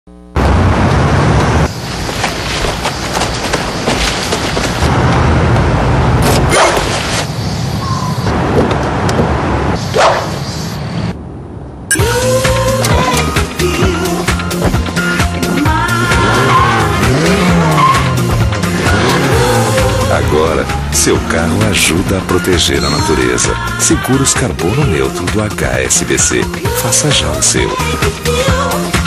Agora, seu carro ajuda a proteger a natureza. Seguros carbono neutro do HSBC. Faça já o seu.